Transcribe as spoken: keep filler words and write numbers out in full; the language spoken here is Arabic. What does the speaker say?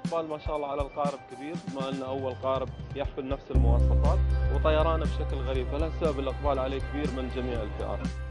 الإقبال ما شاء الله على القارب كبير، بما أنه أول قارب يحمل نفس المواصفات وطيرانه بشكل غريب، فلهالسبب الإقبال عليه كبير من جميع الفئات.